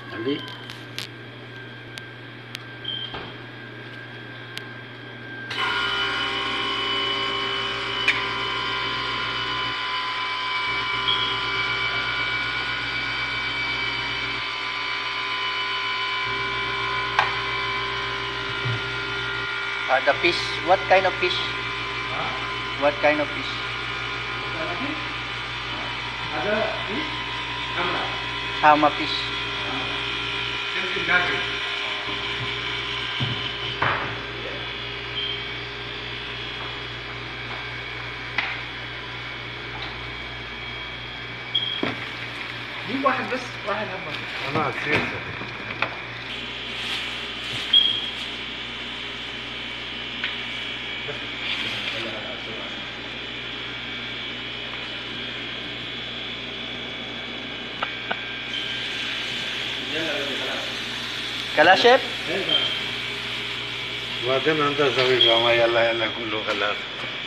علي The fish, what kind of fish? Huh? What kind of fish? Ada fish, hamra. Hama fish. Same garden. جيب واحد بس، واحد هبط. خلاص يكفي. Kala chef? وبعدين انت سوي ما يلا يلا كله خلاص